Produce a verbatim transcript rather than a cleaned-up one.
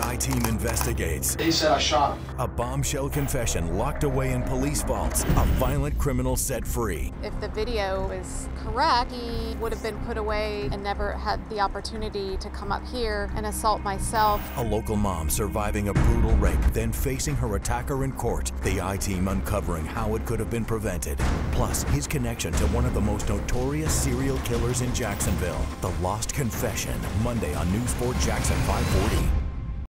I-Team investigates. They said I shot him. A bombshell confession locked away in police vaults. A violent criminal set free. If the video is correct, he would have been put away and never had the opportunity to come up here and assault myself. A local mom surviving a brutal rape, then facing her attacker in court. The I-Team uncovering how it could have been prevented. Plus, his connection to one of the most notorious serial killers in Jacksonville. The Lost Confession, Monday on News four Jackson five forty.